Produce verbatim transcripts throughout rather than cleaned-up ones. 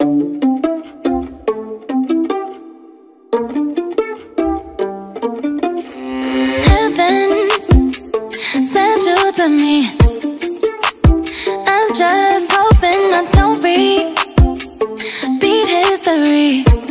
Heaven sent you to me. I'm just hoping I don't repeat history.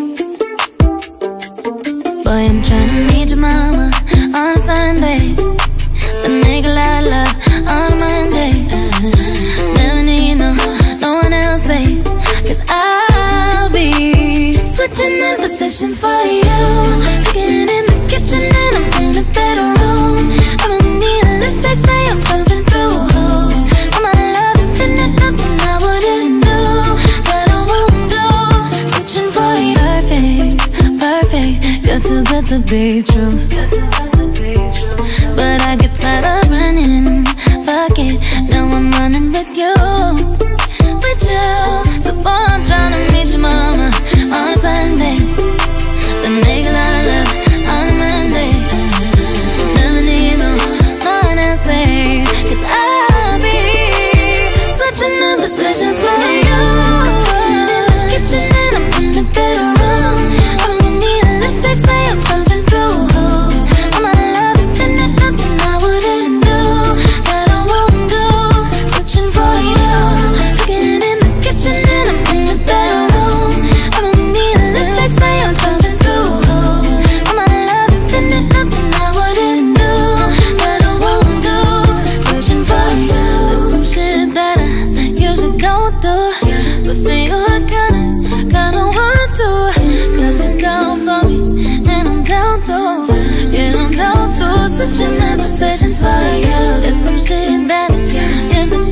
Boy, I'm trying to meet your mama on a Sunday, the nigga I love on a Monday. Never need no, no one else, babe, 'cause I'll be switching in positions for you, cooking in the kitchen and I'm in the bedroom. I'ma need a lift, they say I'm pumping through holes. All my love infinite, nothing I wouldn't do, but I won't do. Switching for you, perfect, perfect, you're too good to be true. But I get tired of running, fuck it, now I'm running with you, with you. So boy, I'm trying to meet your mama on a Sunday, the nigga I love on a Monday. Never need no, no one else, babe, 'cause I'll be switching the positions for you. In the kitchen and I'm in the bedroom. I don't need a lift, they say I'm pumping through holes. All my love infinite, nothing I wouldn't do, but I won't do. Switching for you, cooking in the kitchen and I'm in the bedroom. I don't need a lift, they say I'm pumping through holes. All my love infinite, nothing I wouldn't do, but I won't do. Switching for you. There's some shit that I usually don't do, but for you I kinda, kinda want to, 'cause you're down for me and I'm down too. Yeah, I'm down to switching my positions for you. There's some shit that I usually